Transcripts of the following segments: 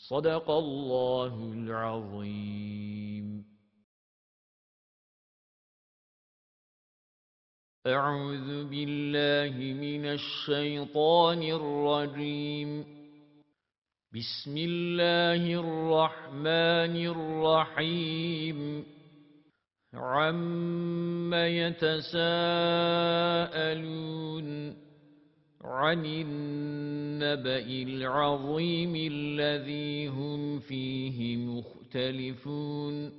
صدق الله العظيم. أعوذ بالله من الشيطان الرجيم. بسم الله الرحمن الرحيم. عَمَّ يتساءلون عن النبأ العظيم الذي هم فيه مختلفون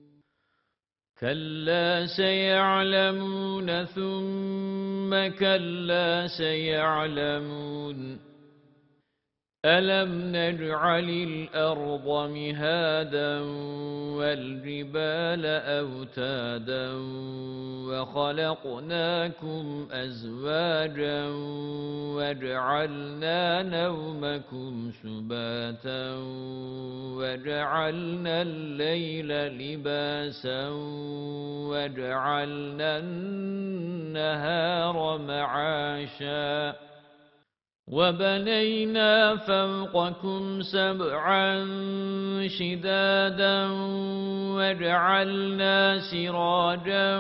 كلا سيعلمون ثم كلا سيعلمون ألم نجعل الأرض مهادا والجبال أوتادا وخلقناكم أزواجا وجعلنا نومكم سباتا وجعلنا الليل لباسا وجعلنا النهار معاشا وبنينا فوقكم سبعا شدادا وجعلنا سراجا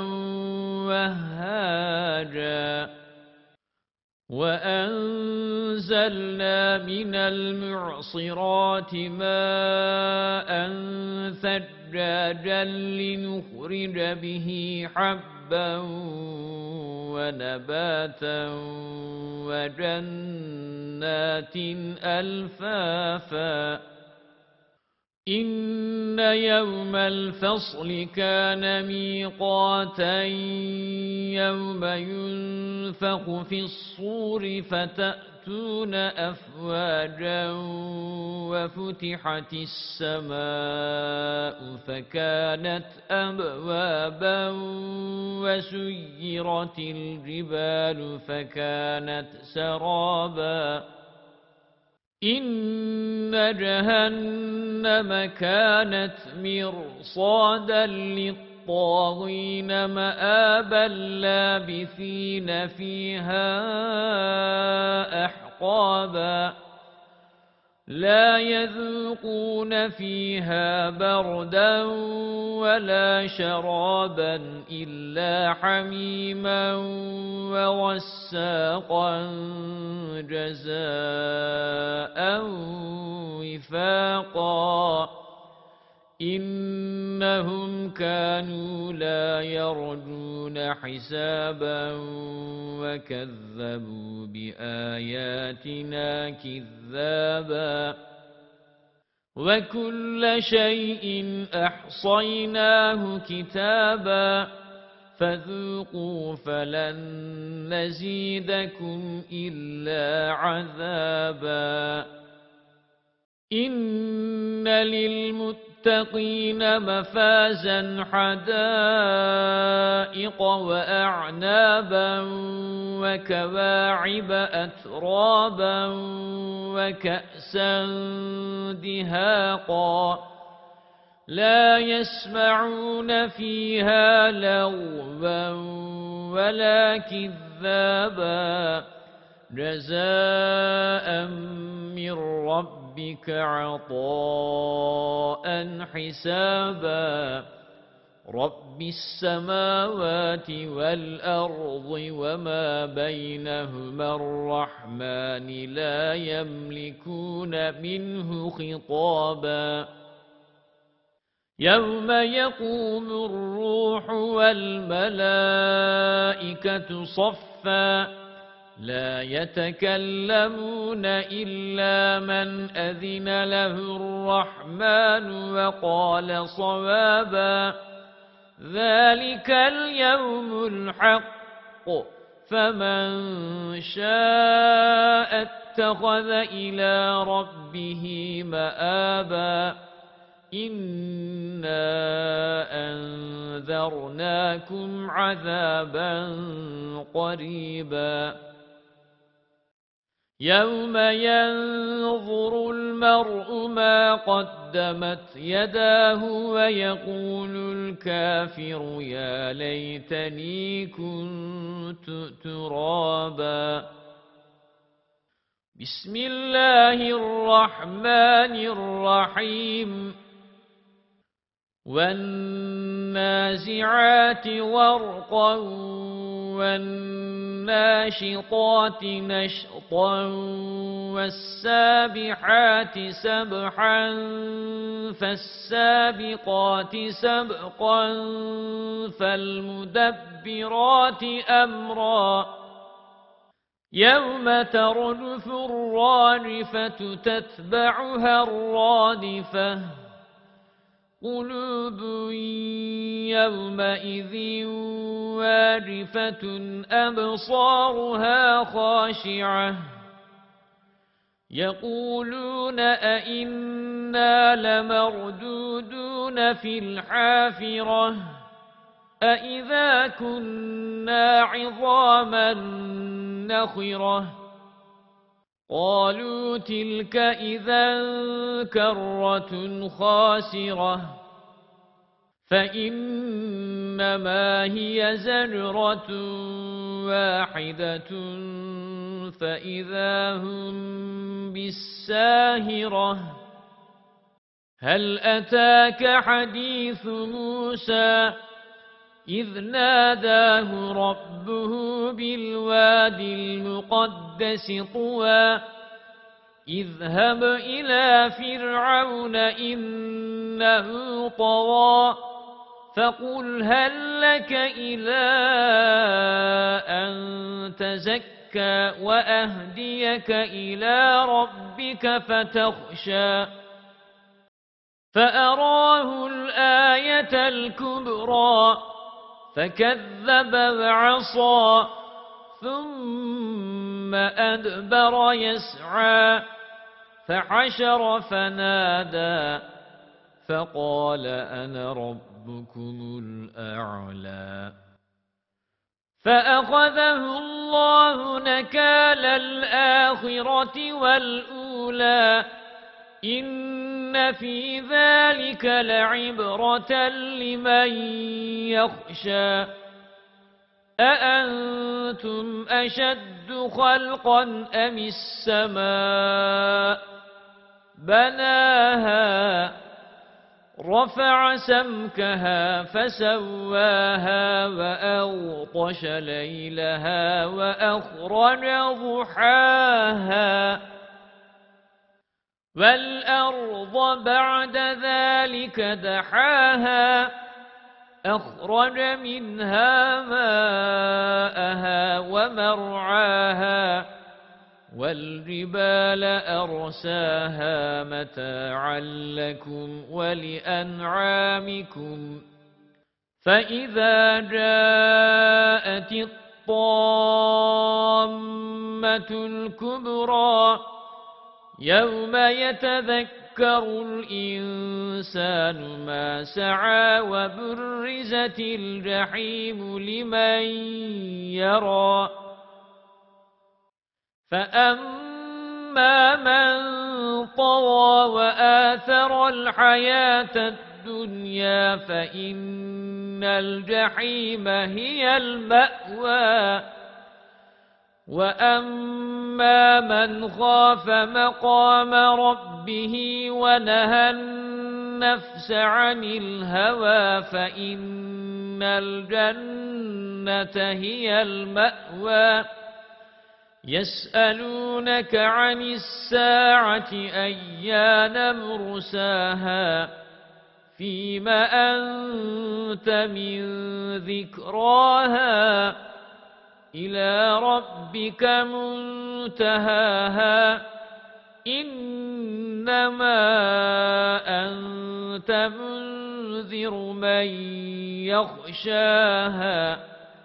وهاجا وأنزلنا من المعصرات ماء ثجاجا لنخرج به حبا ونباتا وجنات ألفافا إن يوم الفصل كان ميقاتا يوم ينفخ في الصور فتأتون أفواجا وفتحت السماء فكانت أبوابا وسيرت الجبال فكانت سرابا إن جهنم كانت مرصادا للطاغين مآبا لابثين فيها أحقابا لا يذوقون فيها بردا ولا شرابا إلا حميما وغساقا جزاء وفاقا إنهم كانوا لا يرجون حسابا وكذبوا بآياتنا كذابا وكل شيء أحصيناه كتابا فذوقوا فلن نزيدكم إلا عذابا إن للمتقين مفازا حدائق وأعنابا وكواعب أترابا وكأسا دهاقا لا يسمعون فيها لغوا ولا كذابا جزاء من ربك عطاء حسابا رب السماوات والأرض وما بينهما الرحمن لا يملكون منه خطابا يوم يقوم الروح والملائكة صفا لا يتكلمون إلا من أذن له الرحمن وقال صوابا ذلك اليوم الحق فمن شاء اتخذ إلى ربه مآبا إنا أنذرناكم عذابا قريبا يوم ينظر المرء ما قدمت يداه ويقول الكافر يا ليتني كنت ترابا بسم الله الرحمن الرحيم والنازعات غرقا والناشطات نشطا والسابحات سبحا فالسابقات سبقا فالمدبرات أمرا يوم ترجف الراجفة تتبعها الرادفة قلوب يومئذ واجفة أبصارها خاشعة يقولون أئنا لمردودون في الحافرة أئذا كنا عظاما نخرة قالوا تلك إذا كرة خاسرة فإنما هي زجرة واحدة فإذا هم بالساهرة هل أتاك حديث موسى إذ ناداه ربه بالوادي المقدس طوى اذهب إلى فرعون إنه طغى فقل هل لك إلى أن تزكى وأهديك إلى ربك فتخشى فأراه الآية الكبرى فكذب وعصى ثم أدبر يسعى فحشر فنادى فقال أنا ربكم الأعلى فأخذه الله نكال الآخرة والأولى إن في ذلك لعبرة لمن يخشى أأنتم أشد خلقا أم السماء بناها رفع سمكها فسواها وأغطش ليلها وأخرج ضحاها والأرض بعد ذلك دحاها أخرج منها ماءها ومرعاها والجبال أرساها متاعا لكم ولأنعامكم فإذا جاءت الطامة الكبرى يوم يتذكر الإنسان ما سعى وبرزت الجحيم لمن يرى فأما من طغى وآثر الحياة الدنيا فإن الجحيم هي المأوى وأما من خاف مقام ربه ونهى النفس عن الهوى فإن الجنة هي المأوى يسألونك عن الساعة أيان مرساها فيم أنت من ذكراها إلى ربك منتهاها إنما أنت منذر من يخشاها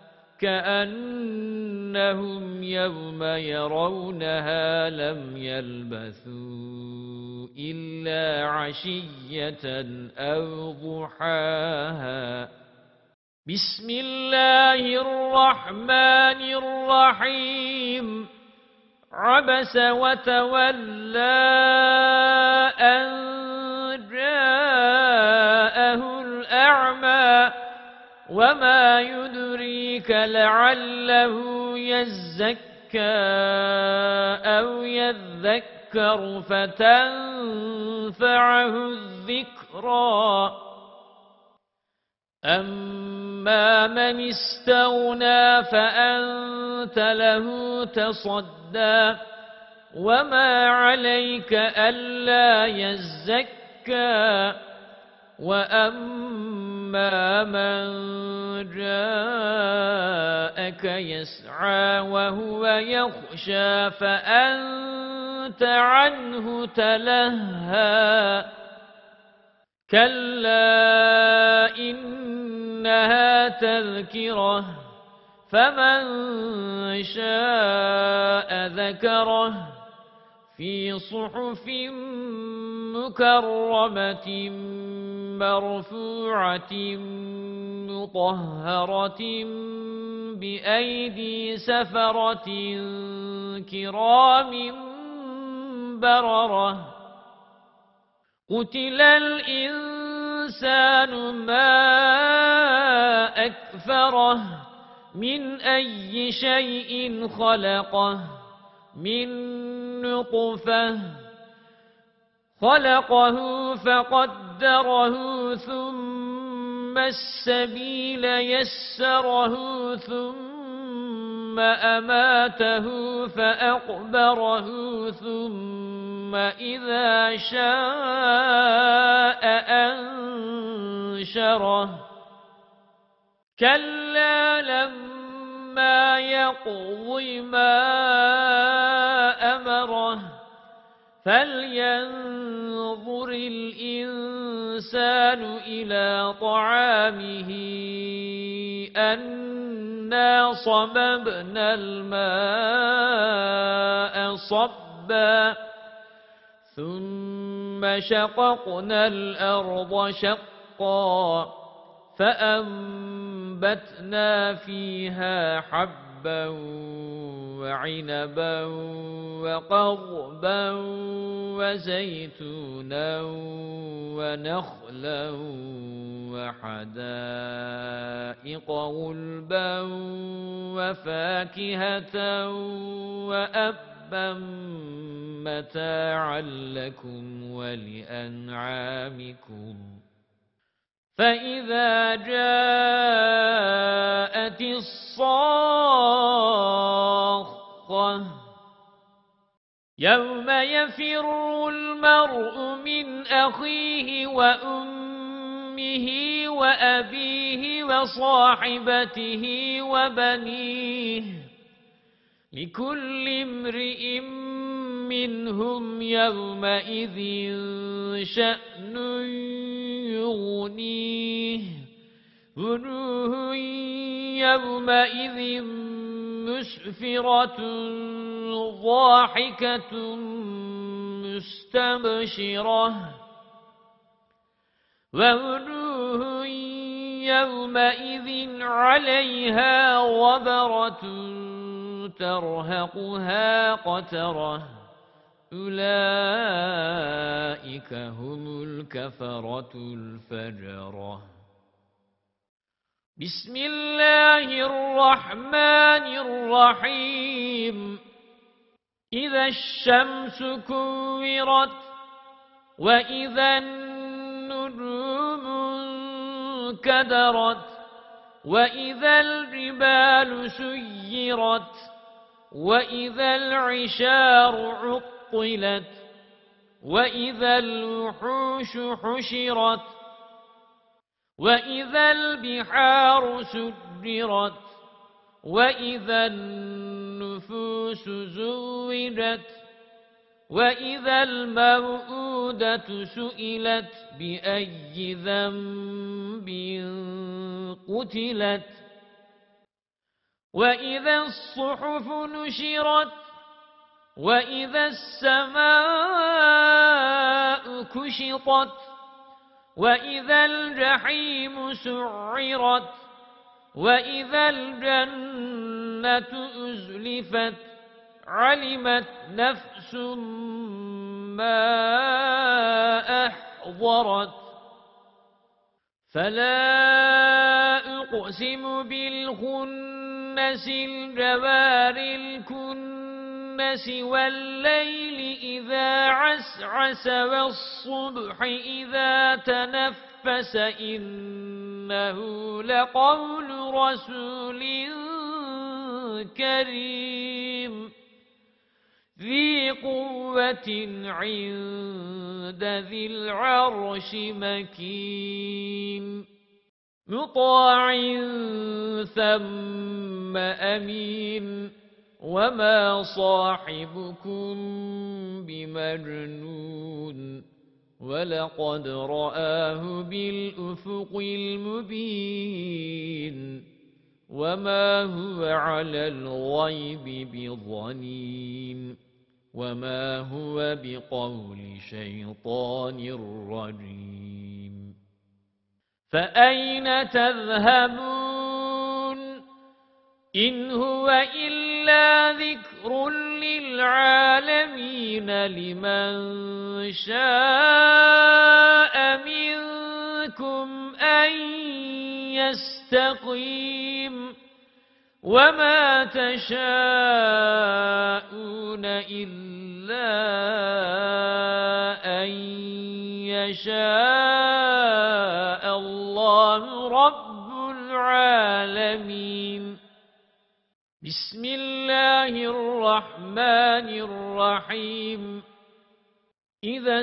كأنهم يوم يرونها لم يلبثوا إلا عشية أو ضحاها بسم الله الرحمن الرحيم عبس وتولى أن جاءه الأعمى وما يدريك لعله يزكى أو يذكر فتنفعه الذكرى أما من استغنى فأنت له تصدى وما عليك ألا يزكى وأما من جاءك يسعى وهو يخشى فأنت عنه تلهى كلا إنها تذكرة فمن شاء ذكره في صحف مكرمة مرفوعة مطهرة بأيدي سفرة كرام بررة قتل الإنسان ما أكفره من أي شيء خلقه من نطفة خلقه فقدره ثم السبيل يسره ثم أماته فأقبره ثم إذا شاء أنشره كلا لما يقض ما أمره فلينظر الإنسان إلى طعامه أنا صببنا الماء صبا ثم شققنا الأرض شقا فأنبتنا فيها حبا وعنبا وقضبا وزيتونا ونخلا وحدائق غلبا وفاكهة وأبا متاعا لكم ولأنعامكم فإذا جاءت الصاخة يوم يفر المرء من أخيه وأمه وأبيه وصاحبته وبنيه لكل امرئ منهم يومئذ شأن يغنيه وجوه يومئذ مسفرة ضاحكة مستبشرة ووجوه يومئذ عليها غبرة ترهقها قترة أولئك هم الكفرة الفجرة بسم الله الرحمن الرحيم إذا الشمس كورت وإذا النجوم انكدرت وإذا الجبال سيرت وإذا العشار عطلت وإذا الوحوش حشرت وإذا البحار سجرت وإذا النفوس زوجت وإذا الموءودة سئلت بأي ذنب قتلت وإذا الصحف نشرت وإذا السماء كشطت وإذا الجحيم سعرت وإذا الجنة أزلفت علمت نفس ما أحضرت فلا أقسم بالخنس الجوار الكنس النَّاسِ وَاللَّيْلِ إِذَا عَسْعَسَ وَالصُّبْحِ إِذَا تَنَفَّسَ إِنَّهُ لَقَوْلُ رَسُولٍ كَرِيمٍ ذِي قُوَّةٍ عِندَ ذِي الْعَرْشِ مَكِينٍ مُطَاعٍ ثَمَّ أَمِينٍ وَمَا صَاحِبُكُمْ بِمَجْنُونٍ وَلَقَدْ رَآهُ بِالْأُفُقِ الْمُبِينِ وَمَا هُوَ عَلَى الْغَيْبِ بِضَنِينٍ وَمَا هُوَ بِقَوْلِ شَيْطَانٍ رَجِيمٍ فَأَيْنَ تَذْهَبُونَ إِنْ هُوَ إِلَّا ذِكْرٌ لِلْعَالَمِينَ لِمَنْ شَاءَ مِنْكُمْ أَنْ يَسْتَقِيمَ وَمَا تَشَاءُونَ إِلَّا أَنْ يَشَاءَ اللَّهُ رَبُّ الْعَالَمِينَ بسم الله الرحمن الرحيم إذا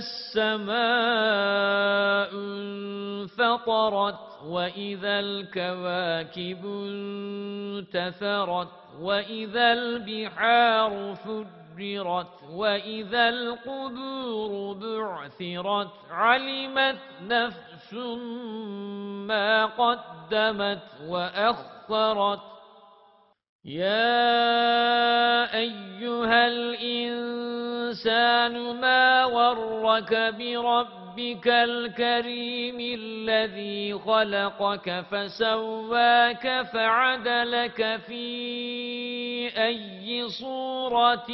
السماء انفطرت وإذا الكواكب انتثرت وإذا البحار فجرت وإذا القبور بعثرت علمت نفس ما قدمت وأخرت يا أيها الإنسان ما غرك بربك الكريم الذي خلقك فسواك فعدلك في أي صورة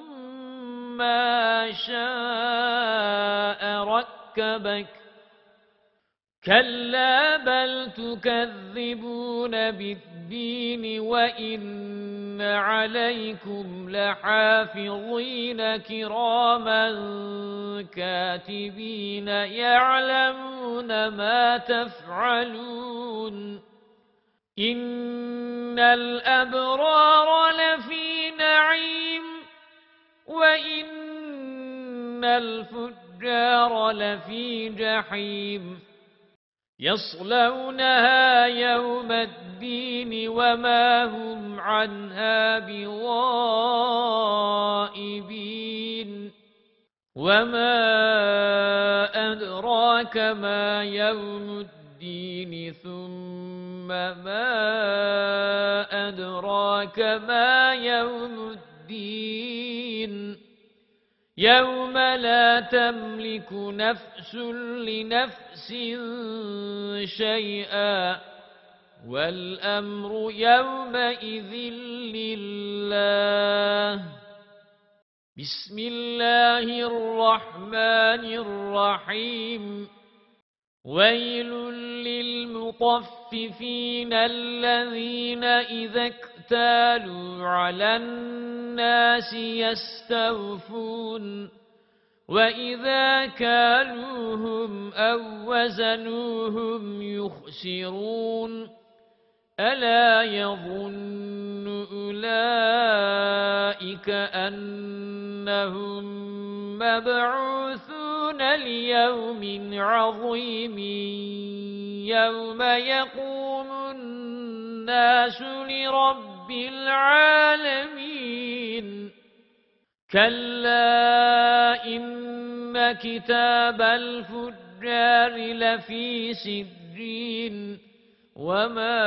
ما شاء ركبك كلا بل تكذبون بالدين وإن عليكم لحافظين كراما كاتبين يعلمون ما تفعلون إن الأبرار لفي نعيم وإن الفجار لفي جحيم يصلونها يوم الدين وما هم عنها بغائبين وما أدراك ما يوم الدين ثم ما أدراك ما يوم الدين يوم لا تملك نفس لنفس شيئا والأمر يومئذ لله بسم الله الرحمن الرحيم ويل للمطففين الذين إذا اكتالوا على الناس يستوفون وإذا كالوهم أو وزنوهم يخسرون ألا يظن أولئك أنهم مبعوثون ليوم عظيم يوم يقوم الناس لرب العالمين كلا إن كتاب الفجار لفي سجين وما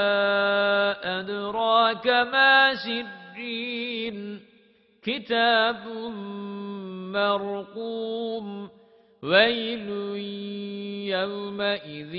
أدراك ما سجين كتاب مرقوم ويل يومئذ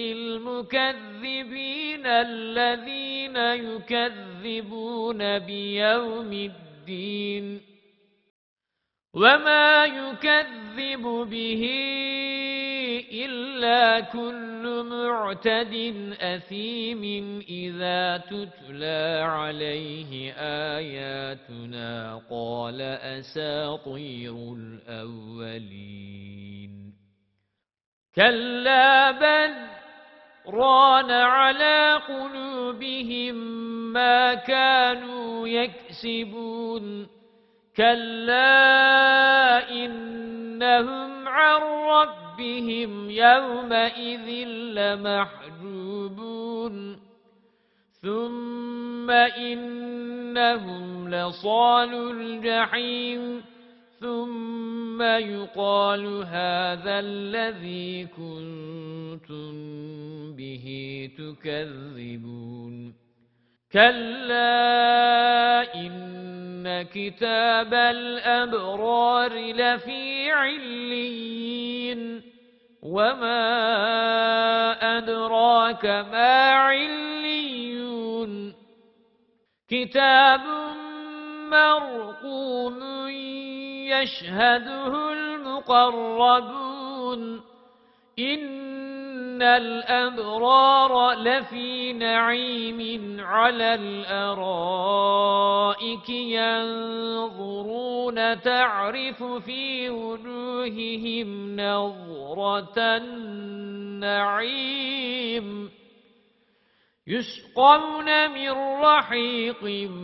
للمكذبين الذين يكذبون بيوم الدين وما يكذب به إلا كل معتد أثيم إذا تتلى عليه آياتنا قال أساطير الأولين كلا بل ران على قلوبهم ما كانوا يكسبون كلا إنهم عن ربهم يومئذ لمحجوبون ثم إنهم لصالوا الجحيم ثم يقال هذا الذي كنتم به تكذبون كلا إن كتاب الأبرار لفي عليين وما أدراك ما عليون كتاب مرقوم يشهده المقربون إن الأبرار لفي نعيم على الأرائك ينظرون تعرف في وجوههم نظرة النعيم يسقون من رحيق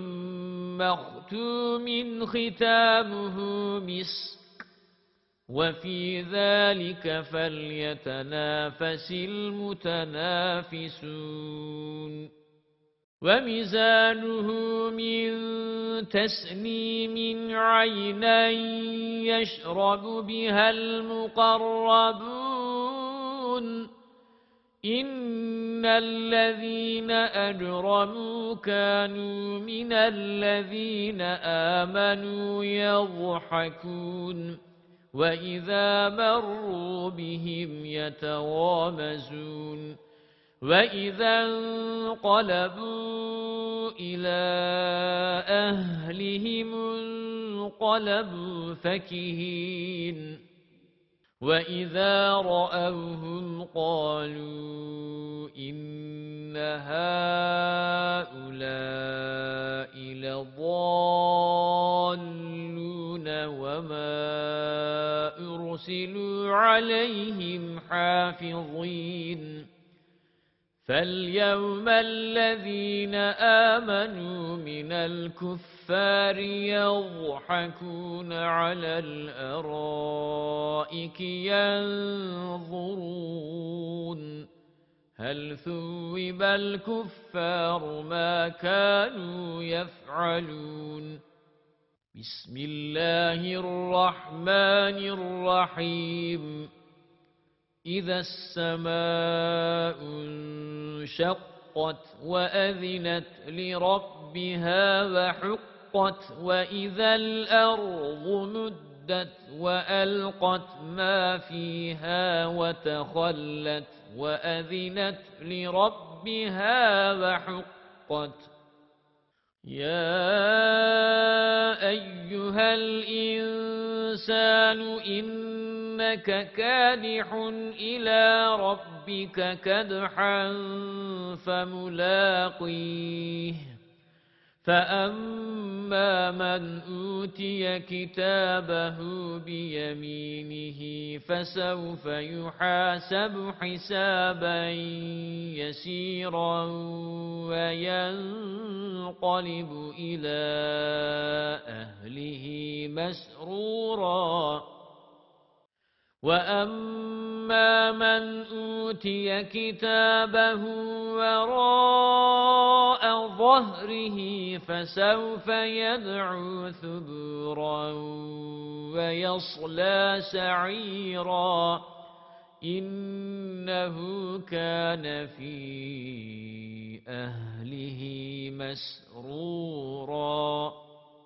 مختوم ختامه مسك وفي ذلك فليتنافس المتنافسون ومزاجه من تسنيم عينا يشرب بها المقربون إن الذين أجرموا كانوا من الذين آمنوا يضحكون وإذا مروا بهم يتغامزون وإذا انقلبوا إلى أهلهم انقلبوا فكهين وإذا رأوهم قالوا إن هؤلاء لضالون وما أرسلوا عليهم حافظين فاليوم الذين آمنوا من الكفار يضحكون على الأرائك ينظرون هل ثوب الكفار ما كانوا يفعلون بسم الله الرحمن الرحيم إذا السماء انشقت وأذنت لربها وحقت وإذا الأرض مدت وألقت ما فيها وتخلت وأذنت لربها وحقت يا أيها الإنسان إنك كادح إلى ربك كدحا فملاقيه فأما من أوتي كتابه بيمينه فسوف يحاسب حسابا يسيرا وينقلب إلى أهله مسرورا وأما من أوتي كتابه وراء ظهره فسوف يدعو ثبورا ويصلى سعيرا إنه كان في أهله مسرورا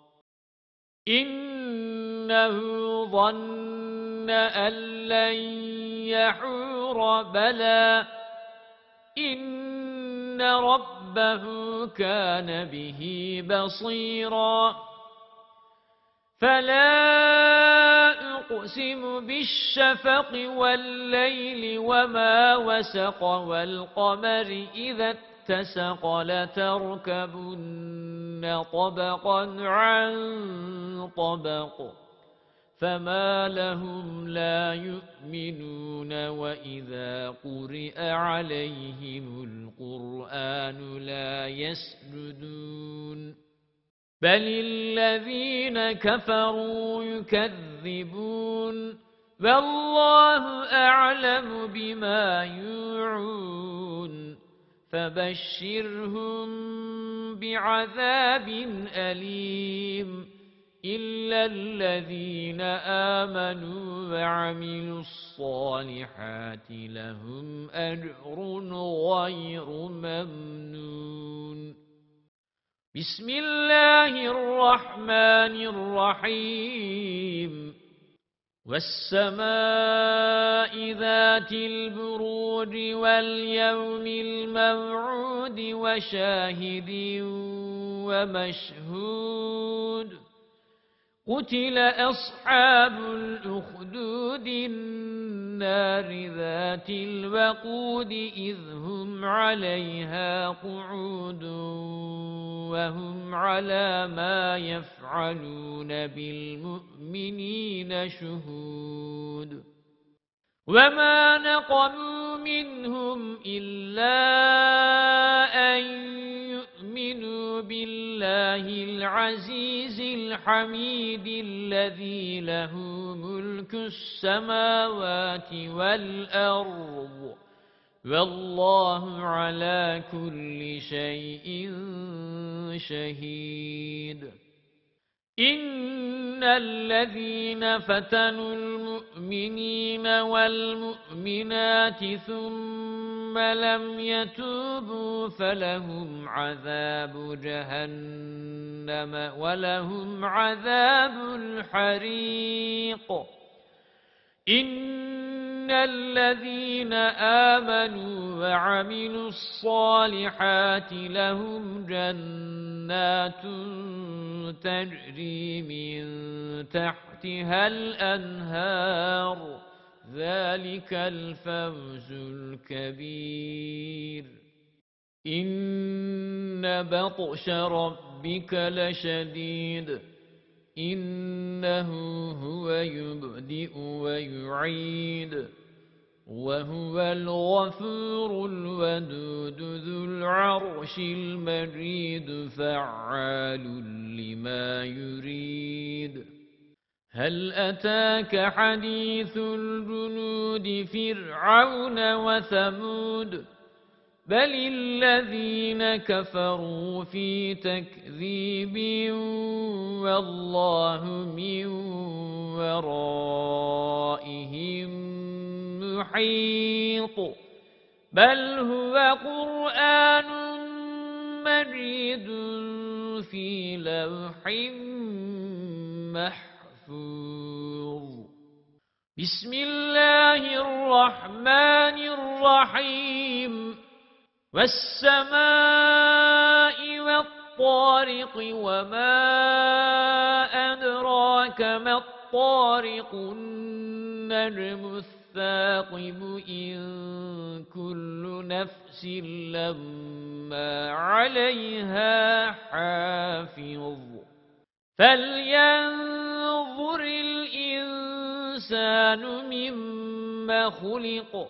إنه ظن أن لن يحور بلى إن ربه كان به بصيرا فلا أقسم بالشفق والليل وما وسق والقمر إذا اتسق لتركبن طبقا عن طبق فما لهم لا يؤمنون وإذا قرئ عليهم القرآن لا يسجدون بل الذين كفروا يكذبون والله أعلم بما يوعون فبشرهم بعذاب أليم إلا الذين آمنوا وعملوا الصالحات لهم أجر غير ممنون بسم الله الرحمن الرحيم والسماء ذات البروج واليوم الموعود وشاهد ومشهود قتل أصحاب الأخدود النار ذات الوقود إذ هم عليها قعود وهم على ما يفعلون بالمؤمنين شهود وما نقموا منهم إلا أن يؤمنوا بالله العزيز الحميد الذي له ملك السماوات والأرض والله على كل شيء شهيد إن الذين فتنوا المؤمنين والمؤمنات ثم لم يتوبوا فلهم عذاب جهنم ولهم عذاب الحريق إن الذين آمنوا وعملوا الصالحات لهم جنات تجري من تحتها الأنهار ذلك الفوز الكبير إن بطش ربك لشديد إنه هو يبدئ ويعيد وهو الغفور الودود ذو العرش المجيد فعال لما يريد هل أتاك حديث الجنود فرعون وثمود بل الذين كفروا في تكذيب والله من ورائهم محيط بل هو قرآن مجيد في لوح محفوظ بسم الله الرحمن الرحيم والسماء والطارق وما أدراك ما الطارق النجم الثاقب إن كل نفس لما عليها حافظ فلينظر الإنسان مما خلق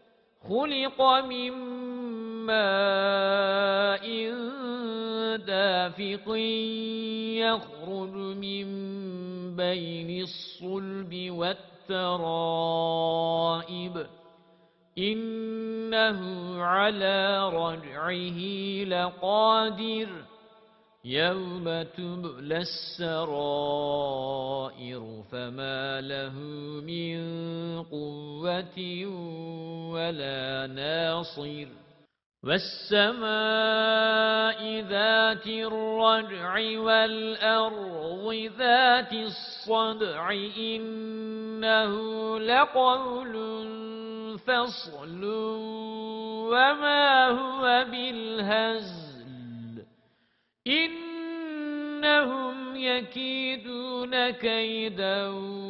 من ماء دافق يخرج من بين الصلب والترائب إنه على رجعه لقادر يوم تبلى السرائر فما له من قوة ولا ناصر والسماء ذات الرجع والأرض ذات الصدع إنه لقول فصل وما هو بالهزل إنهم يكيدون كيدا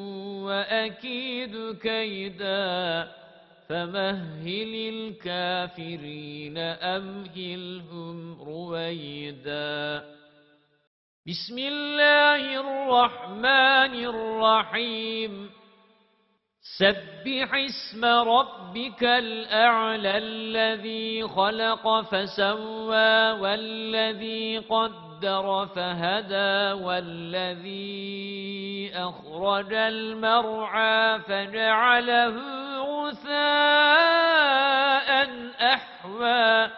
وأكيد كيدا فمهل الكافرين أمهلهم رويدا بسم الله الرحمن الرحيم سبح اسم ربك الأعلى الذي خلق فسوى والذي قدر فهدى والذي أخرج المرعى فجعله غثاء أحوى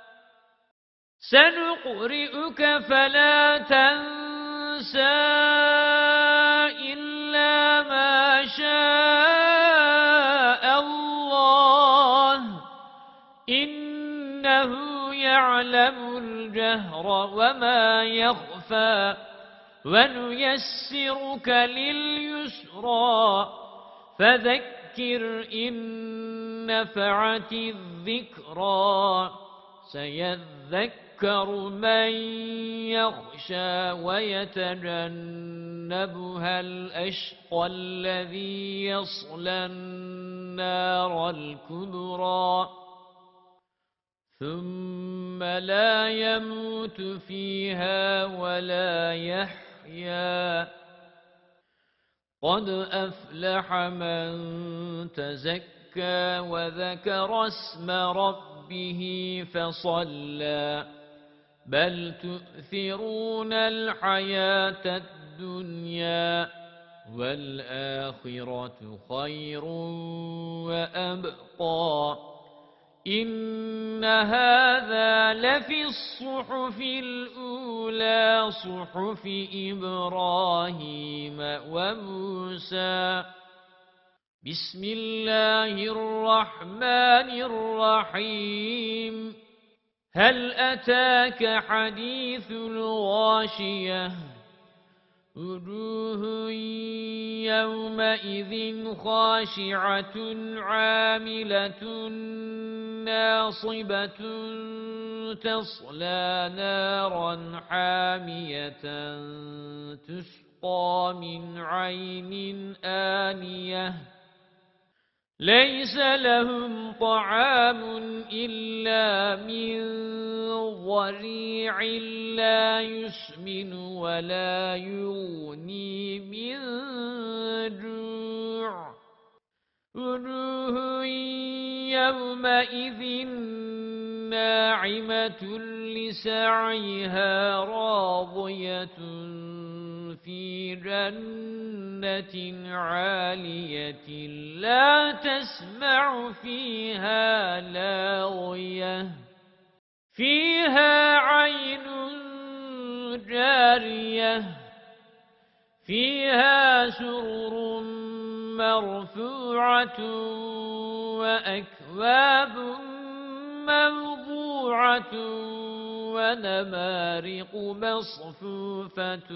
سنقرئك فلا تنسى إلا ما شاء الله إنه يعلم الجهر وما يخفى ونيسرك لليسرى فذكر إن نفعت الذكرى سيذكر من يخشى ويتجنبها الأشقى الذي يصلى النار الكبرى ثم لا يموت فيها ولا يحيا قد أفلح من تزكى وذكر اسم ربه فصلى بل تؤثرون الحياة الدنيا والآخرة خير وأبقى إن هذا لفي الصحف الأولى صحف إبراهيم وموسى بسم الله الرحمن الرحيم هل أتاك حديث الغاشية وجوه يومئذ خاشعة عاملة ناصبة تصلى نارا حامية تسقى من عين آنية ليس لهم طعام إلا من ضريع لا يسمن ولا يغني من جوع وجوه يومئذ ناعمة لسعيها راضية في جنة عالية لا تسمع فيها لاغية فيها عين جارية فيها سرر مرفوعة وأكواب موضوعة ونمارق مصفوفة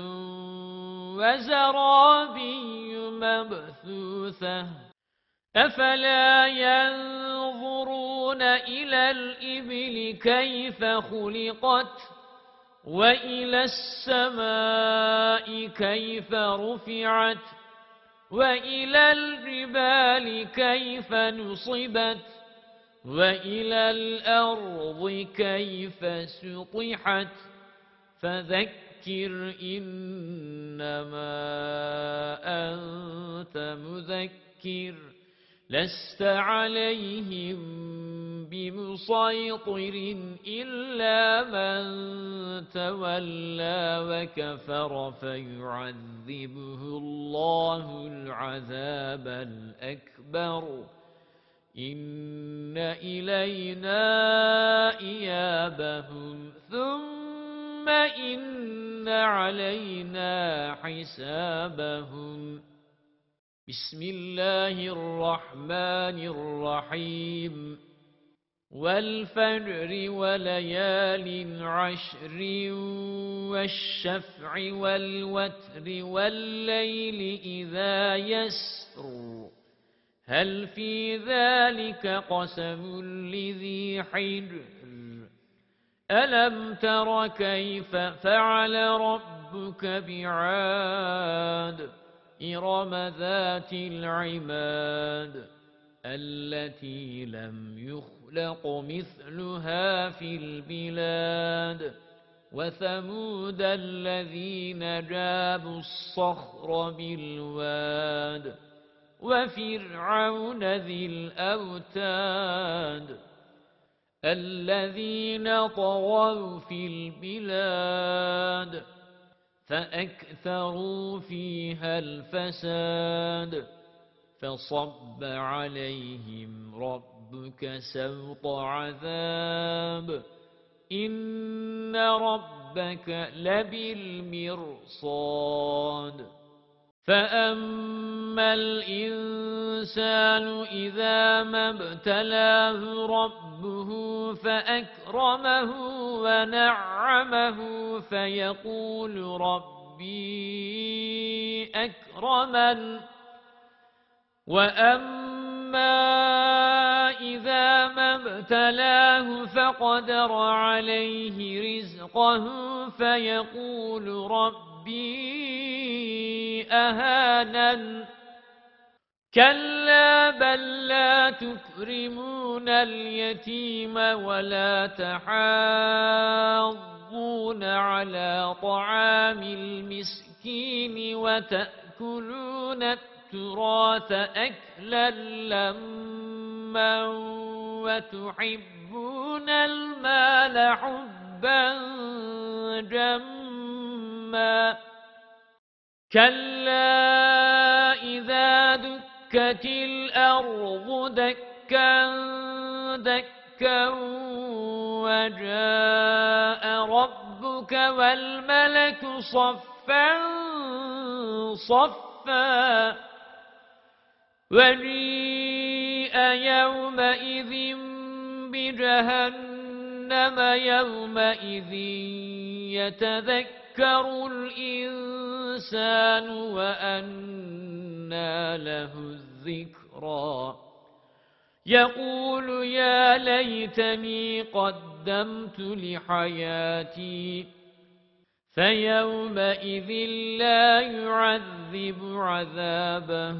وزرابي مبثوثة أفلا ينظرون إلى الإبل كيف خلقت وإلى السماء كيف رفعت وإلى الجبال كيف نصبت وإلى الأرض كيف سطحت فذكر إنما أنت مذكر لست عليهم بمسيطر إلا من تولى وكفر فيعذبه الله العذاب الأكبر إن إلينا إيابهم ثم إن علينا حسابهم بسم الله الرحمن الرحيم والفجر وليال عشر والشفع والوتر والليل إذا يسر هل في ذلك قسم لذي حجر ألم تر كيف فعل ربك ربك بعاد إرم ذات العماد التي لم يخلق مثلها في البلاد وثمود الذين جابوا الصخر بالواد وفرعون ذي الأوتاد الذين طغوا في البلاد فأكثروا فيها الفساد فصب عليهم ربك سوط عذاب إن ربك لبالمرصاد فأما الإنسان إذا ما ابتلاه ربه فأكرمه ونعمه فيقول ربي أكرمن وأما إذا ما ابتلاه فقدر عليه رزقه فيقول ربي أهانن كلا بل لا تكرمون اليتيم ولا تحاضون على طعام المسكين وتأكلون التراث أكلا لما وتحبون المال حبا جما كلا إذا دكت الأرض دكا دكا وجاء ربك والملك صفا صفا وجيء يومئذ بجهنم يومئذ يتذكر الإنسان وأنى له الذكرى يقول يا ليتني قدمت لحياتي فيومئذ لا يعذب عذابه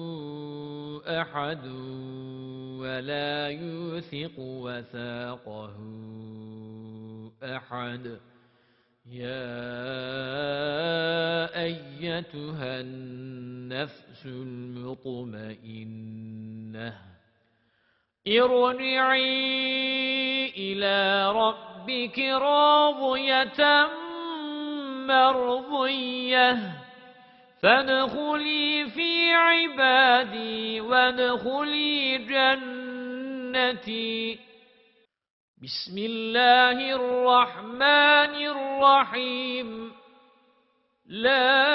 أحد ولا يوثق وثاقه أحد يا أيتها النفس المطمئنة ارجعي إلى ربك راضية مرضية فادخلي في عبادي وادخلي جنتي بسم الله الرحمن الرحيم لا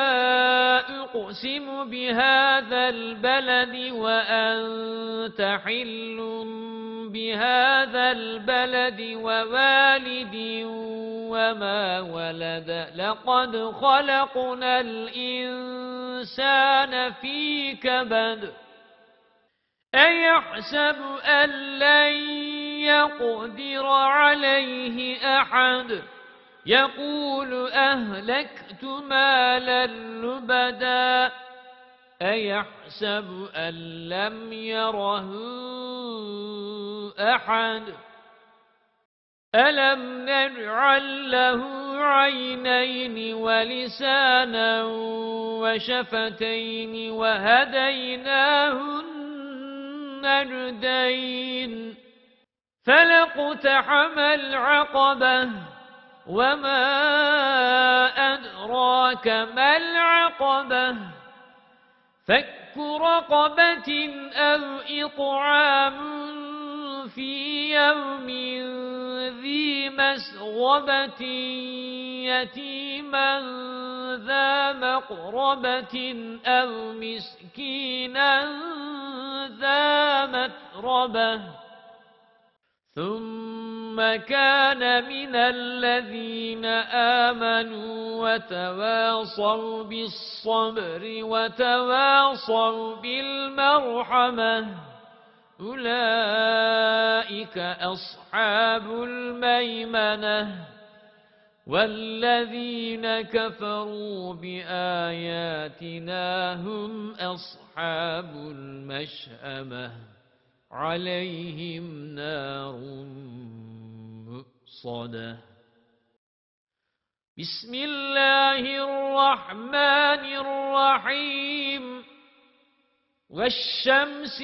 أقسم بهذا البلد وأنت حل بهذا البلد ووالد وما ولد لقد خلقنا الإنسان في كبد أيحسب أن لن يقدر عليه أحد يقول أهلكت مالا لبدا أيحسب أن لم يره أحد ألم نجعل له عينين ولسانا وشفتين وهديناه النجدين فلاقتحم العقبة وما أدراك ما العقبة فك رقبة أو إطعام في يوم ذي مسغبة يتيما ذا مقربة أو مسكينا ذا متربة ثم كان من الذين آمنوا وتواصوا بالصبر وتواصوا بالمرحمة أولئك أصحاب الميمنة والذين كفروا بآياتنا هم أصحاب المشأمة عليهم نار مؤصدة. بسم الله الرحمن الرحيم. والشمس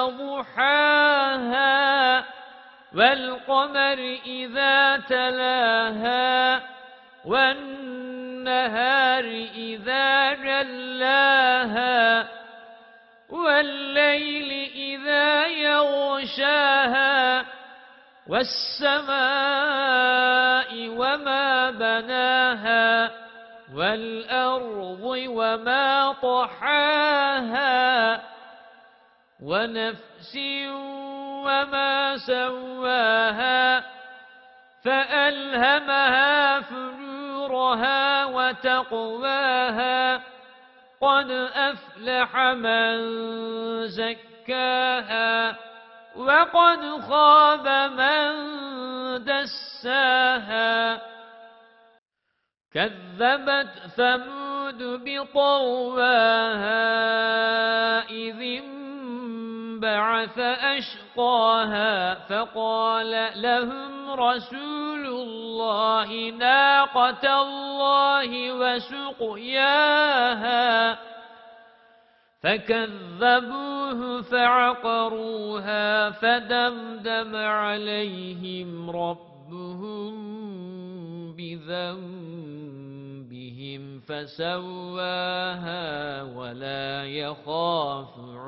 وضحاها والقمر إذا تلاها والنهار إذا جلاها والليل إذا يغشاها والسماء وما بناها والأرض وما طحاها ونفس وما سواها فألهمها فجورها وتقواها قد أفلح من زكاها وقد خاب من دساها. كذبت ثمود بطغواها إذ انبعث أشقاها فقال لهم رسول الله ناقة الله وسقياها فكذبوه فعقروها فدمدم عليهم ربهم بذنبهم فسواها ولا يخاف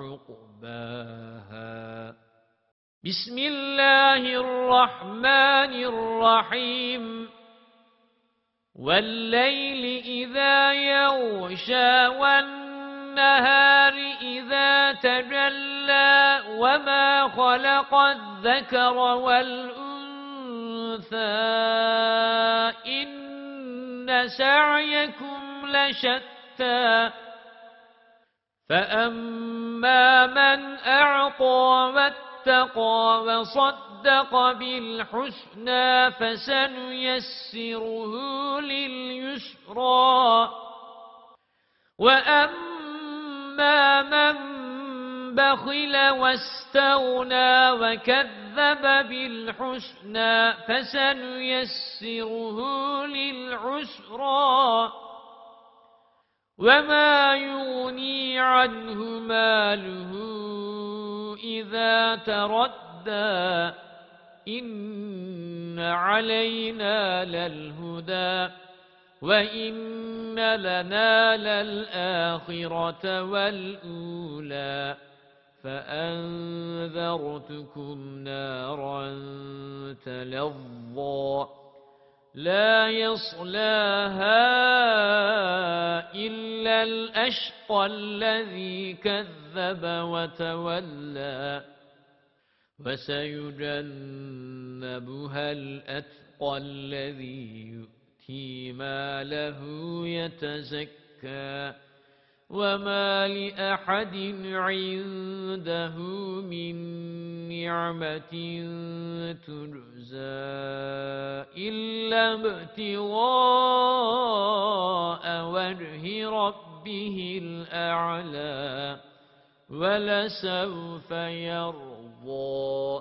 عقباها. بسم الله الرحمن الرحيم. والليل إذا يغشى والنهار إذا تجلى وما خلق الذكر والأنثى إن سعيكم لشتى فأما من أعطى واتقى وصدق بالحسنى فسنيسره لليسرى وأما من بخل واستغنى وكذب بالحسنى فسنيسره للعسرى وما يغني عنه ماله إذا تردى إن علينا للهدى وإن لنا للآخرة والأولى فأنذرتكم نارا تلظى لا يصلاها إلا الأشقى الذي كذب وتولى وسيجنبها الأتقى الذي يؤتي ماله يتزكى وما لأحد عنده من نعمة تجزى إلا ابتغاء وجه ربه الأعلى ولسوف يرضى.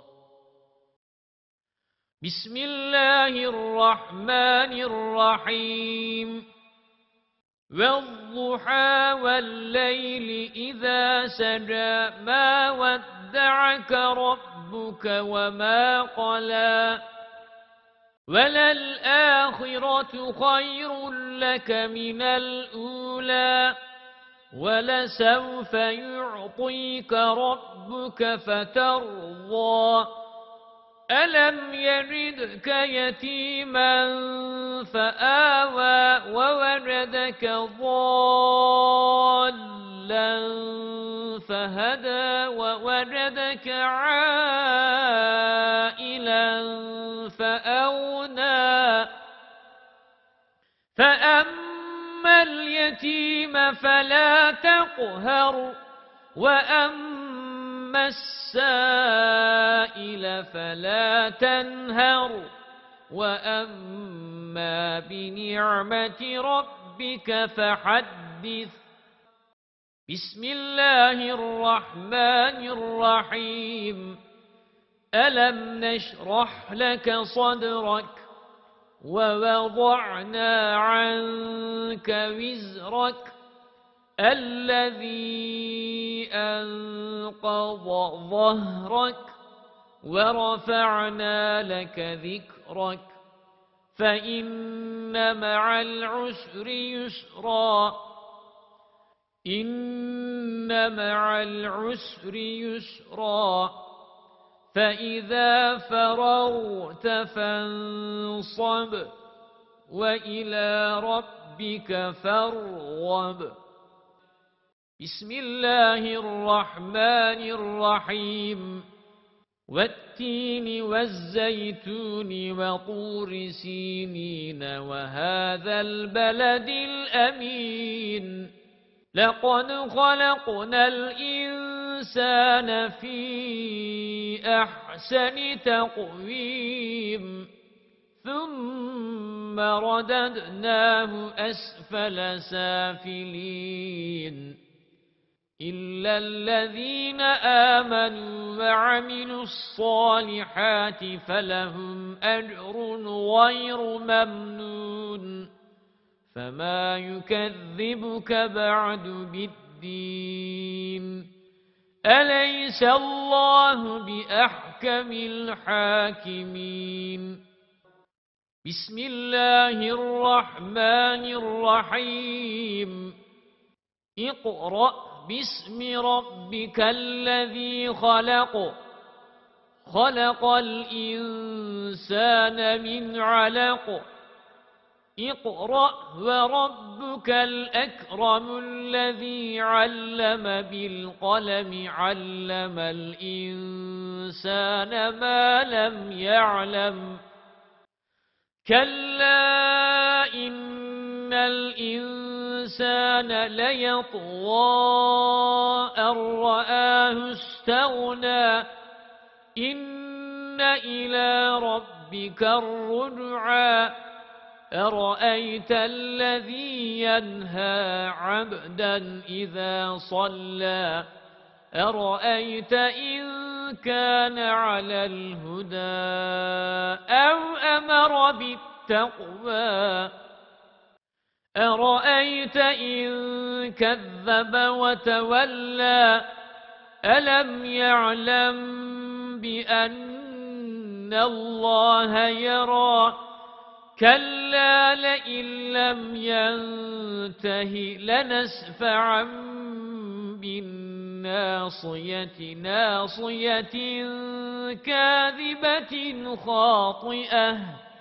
بسم الله الرحمن الرحيم. والضحى والليل إذا سجى ما ودعك ربك وما قلى وللآخرة خير لك من الأولى ولسوف يعطيك ربك فترضى ألم يجدك يتيما فآوى ووجدك ضالا فهدى ووجدك عائلا فأغنى فأما اليتيم فلا تقهر وأما السائل فلا تنهر وأما بنعمة ربك فحدث. بسم الله الرحمن الرحيم. ألم نشرح لك صدرك ووضعنا عنك وزرك الذي أنقض ظهرك ورفعنا لك ذكرك فإن مع العسر يسرا إن مع العسر يسرا فإذا فرغت فانصب وإلى ربك فارغب. بسم الله الرحمن الرحيم. والتين والزيتون وطور سينين وهذا البلد الأمين. لقد خلقنا الإنسان في أحسن تقويم ثم رددناه أسفل سافلين إلا الذين آمنوا وعملوا الصالحات فلهم أجر غير ممنون. فما يكذبك بعد بالدين. أليس الله بأحكم الحاكمين. بسم الله الرحمن الرحيم. اقرأ باسم ربك الذي خلق. خلق الإنسان من علق. اقرأ وربك الأكرم الذي علم بالقلم علم الإنسان ما لم يعلم. كلا إن الإنسان ليطغى أن رآه استغنى. إن إلى ربك الرجعى. أرأيت الذي ينهى عبدا إذا صلى. أرأيت إن كان على الهدى أو أمر بالتقوى. أرأيت إن كذب وتولى. ألم يعلم بأن الله يرى. كلا لئن لم ينته لنسفعا بالناصية ناصية كاذبة خاطئة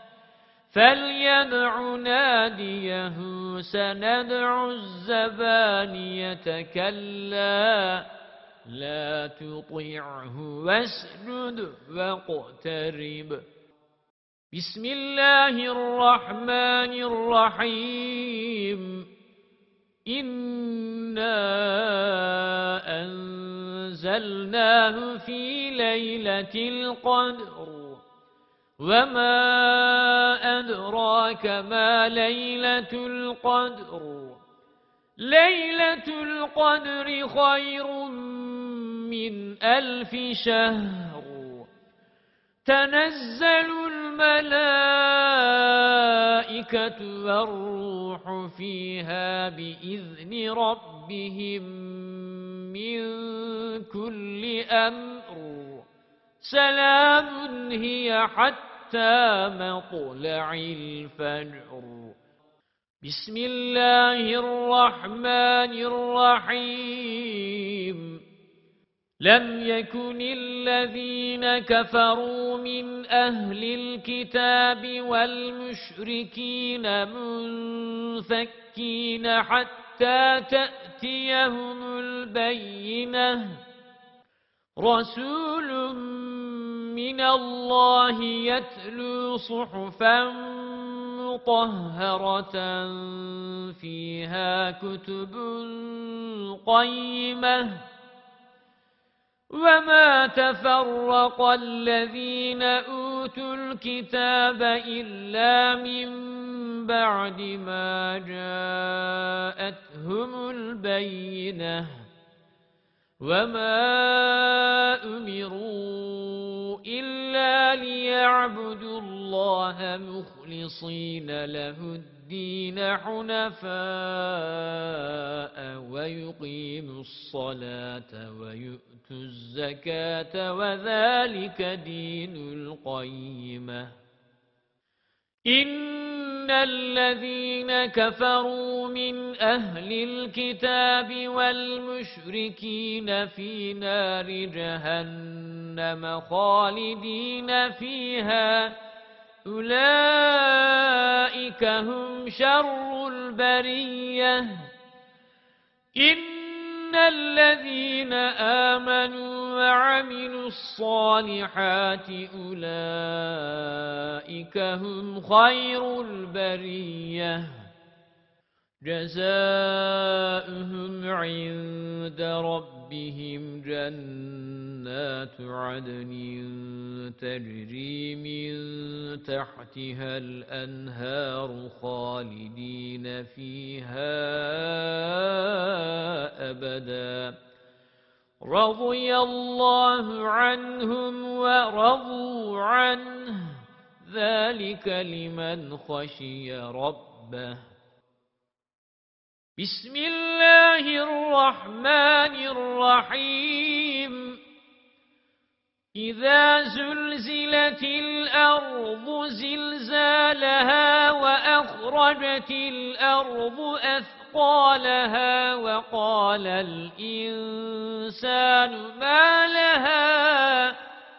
فليدع ناديه سندع الزبانية كلا لا تطعه واسجد واقترب. بسم الله الرحمن الرحيم. إنا أنزلناه في ليلة القدر وما أدراك ما ليلة القدر. ليلة القدر خير من 1000 شهر. تنزل الملائكة والروح فيها بإذن ربهم من كل أمر. سلام هي حتى مطلع الفجر. بسم الله الرحمن الرحيم. لم يكن الذين كفروا من أهل الكتاب والمشركين منفكين حتى تأتيهم البينة. رسول من الله يتلو صحفا مطهرة فيها كتب قيمة وما تفرق الذين أوتوا الكتاب إلا من بعد ما جاءتهم البينة وما أمروا إلا ليعبدوا الله مخلصين له الدين حنفاء ويقيموا الصلاة ويؤتوا الزكاة وذلك دين القيمة إن الذين كفروا من أهل الكتاب والمشركين في نار جهنم خالدين فيها أولئك هم شر البرية إن الذين آمنوا وعملوا الصالحات أولئك هم خير البرية جزاؤهم عند ربهم جنات عدن تجري من تحتها الأنهار خالدين فيها أبدا رضي الله عنهم ورضوا عنه ذلك لمن خشي ربه بسم الله الرحمن الرحيم إذا زلزلت الأرض زلزالها وأخرجت الأرض أثقالها وقال الإنسان ما لها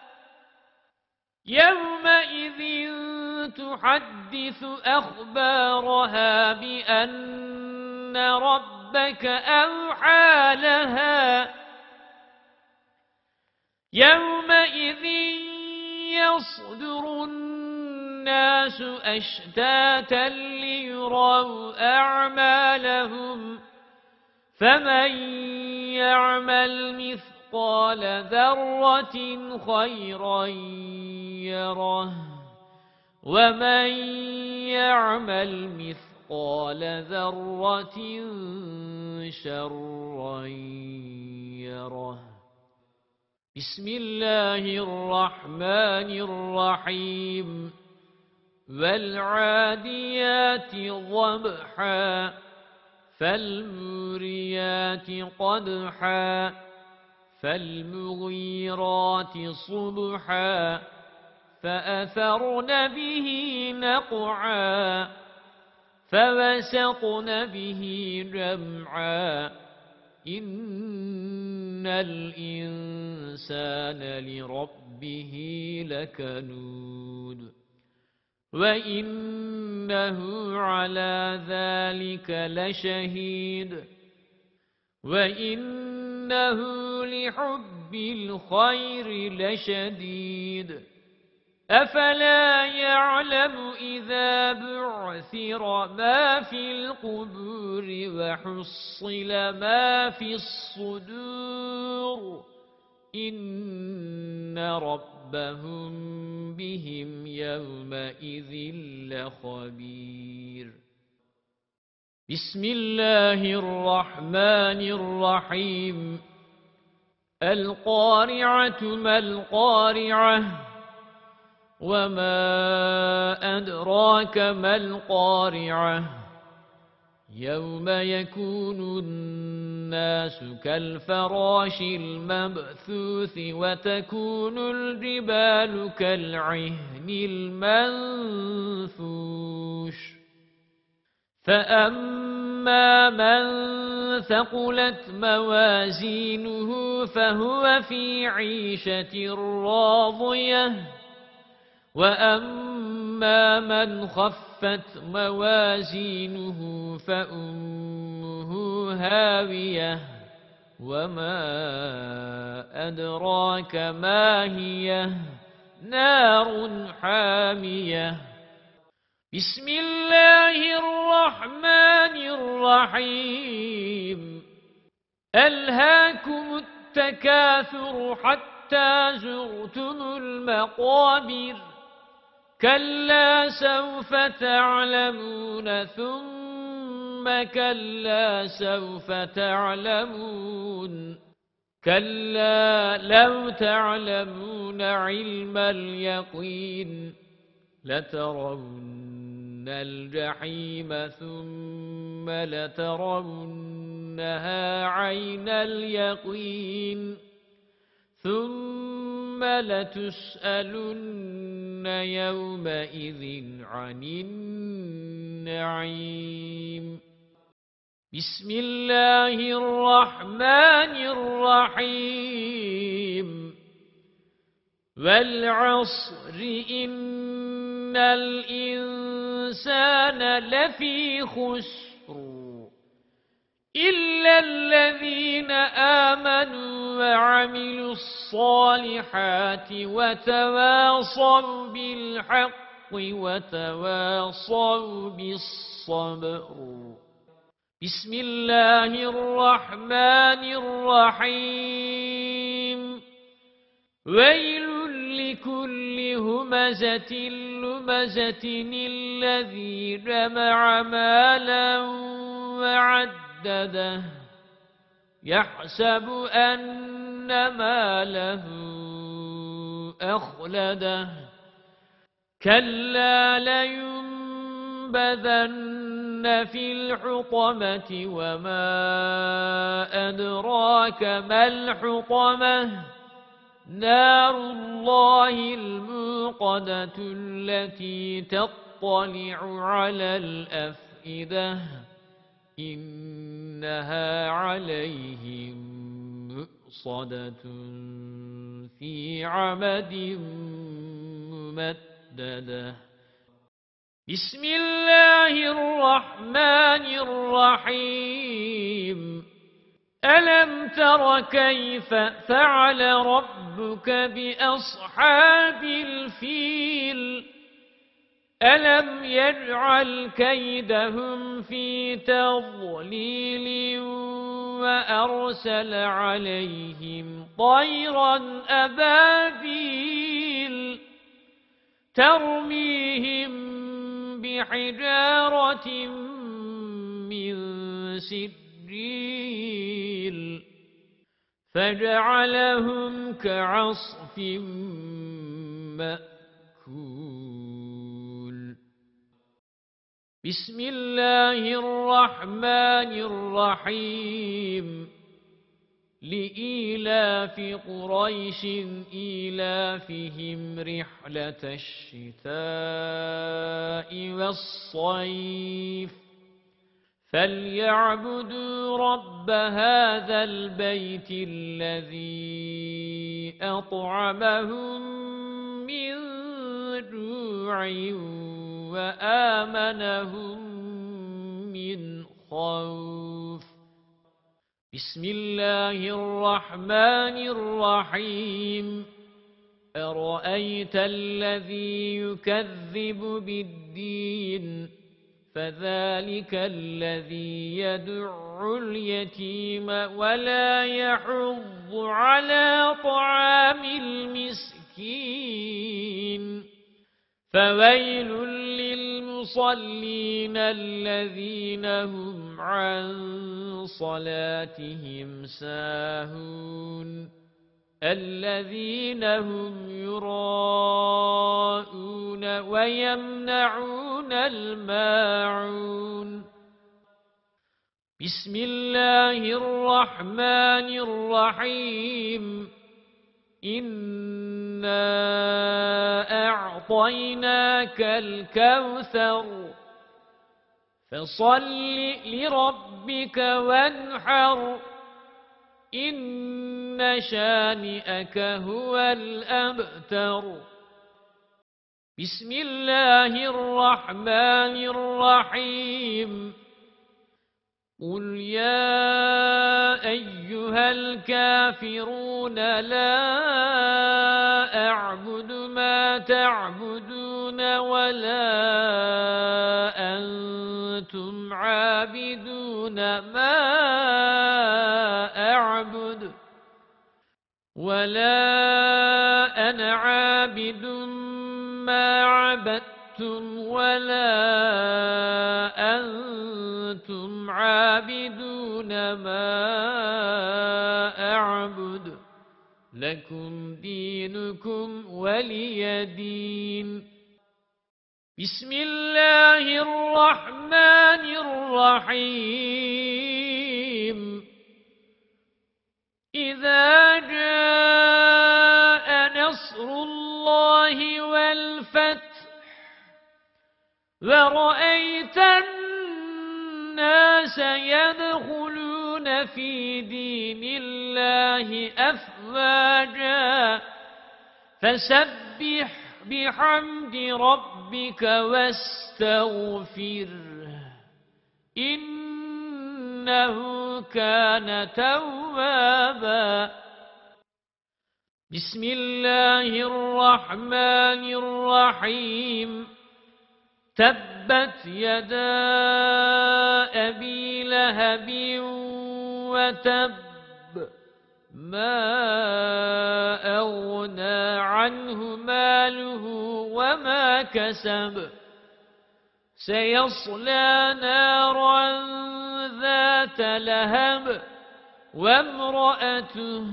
يومئذ تحدث أخبارها بأن ربك أوحى لها يومئذ يصدر الناس أشتاتا ليروا أعمالهم فمن يعمل مثقال ذرة خيرا يره ومن يعمل مثقال ذرة شرا يره بسم الله الرحمن الرحيم والعاديات ضبحا فالموريات قدحا فالمغيرات صبحا فأثرن به نقعا فوسطن به جمعا إن الإنسان لربه لكنود وإنه على ذلك لشهيد وإنه لحب الخير لشديد أفلا يعلم إذا بعثر ما في القبور وحصل ما في الصدور إن ربهم بهم يومئذ لخبير بسم الله الرحمن الرحيم القارعة ما القارعة وما أدراك ما القارعة يوم يكون الناس كالفراش المبثوث وتكون الجبال كالعهن المنفوش فأما من ثقلت موازينه فهو في عيشة راضية وأما من خفت موازينه فأمه هاوية وما أدراك ما هي نار حامية بسم الله الرحمن الرحيم ألهاكم التكاثر حتى زرتم المقابر كلا سوف تعلمون ثم كلا سوف تعلمون كلا لو تعلمون علم اليقين لترون الجحيم ثم لترونها عين اليقين ثم لتسألن يومئذ عن النعيم بسم الله الرحمن الرحيم والعصر إن الإنسان لفي خسر إلا الذين آمنوا وعملوا الصالحات وتواصوا بالحق وتواصوا بالصبر بسم الله الرحمن الرحيم ويل لكل همزة لمزة الذي جمع مالا وعدده يحسب أن ماله أخلده كلا لينبذن في الحطمة وما أدراك ما الحطمة نار الله الموقدة التي تطلع على الأفئدة إنها عليهم مؤصدة في عمد ممددة بسم الله الرحمن الرحيم ألم تر كيف فعل ربك بأصحاب الفيل ألم يجعل كيدهم في تضليل وأرسل عليهم طيرا أبابيل ترميهم بحجارة من سجيل فجعلهم كعصف مأكول بسم الله الرحمن الرحيم لإيلاف قريش إيلافهم رحلة الشتاء والصيف فليعبدوا رب هذا البيت الذي أطعمهم من جوع وآمنهم من خوف بسم الله الرحمن الرحيم أرأيت الذي يكذب بالدين فذلك الذي يدع اليتيم ولا يحض على طعام المسكين فويل للمصلين الذين هم عن صلاتهم ساهون الذين هم يراءون ويمنعون الماعون بسم الله الرحمن الرحيم إنا أعطيناك الكوثر فصل لربك وانحر إن شانئك هو الأبتر بسم الله الرحمن الرحيم قل يا أيها الكافرون لا أعبد ما تعبدون ولا أنتم عابدون ما أعبد ولا أنا عابد ما عبدتم ولا أنتم عابدون ما أعبد لكم دينكم ولي دين. بسم الله الرحمن الرحيم. إذا جاء نصر الله والفتح ورأيت الناس يدخلون في دين الله أفواجا فسبح بحمد ربك واستغفره إنه كان توابا. بسم الله الرحمن الرحيم. تبت يدا أبي لهب وتب ما أغنى عنه ماله وما كسب سيصلى نارا ذات لهب وامرأته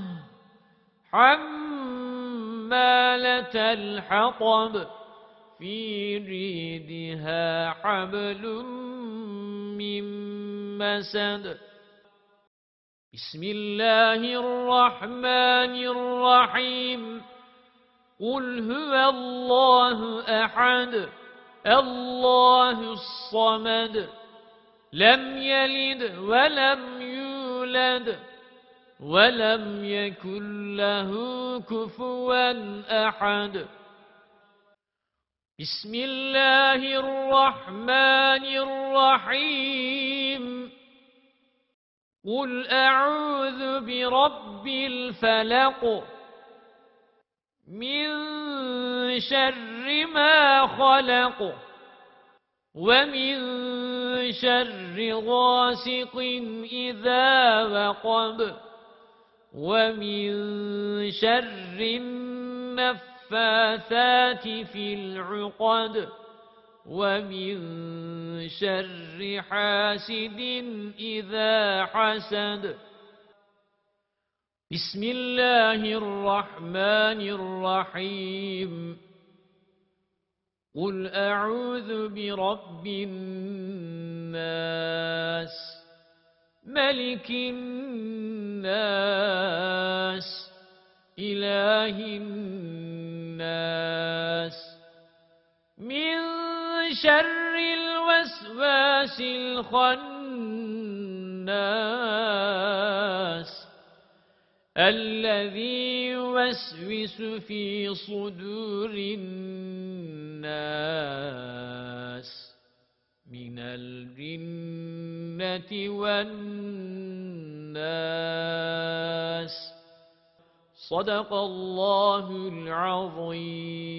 حمالة الحطب في جيدها حبل من مسد. بسم الله الرحمن الرحيم. قل هو الله أحد الله الصمد لم يلد ولم يولد ولم يكن له كفوا أحد. بسم الله الرحمن الرحيم. قل أعوذ برب الفلق من شر ما خلق ومن شر غاسق إذا وقب ومن شر النفاثات في العقد ومن شر حاسد إذا حسد. بسم الله الرحمن الرحيم. قل أعوذ برب الناس ملك الناس إله الناس من شر الوسواس الخناس الذي يوسوس في صدور الناس من الجنة والناس. صدق الله العظيم.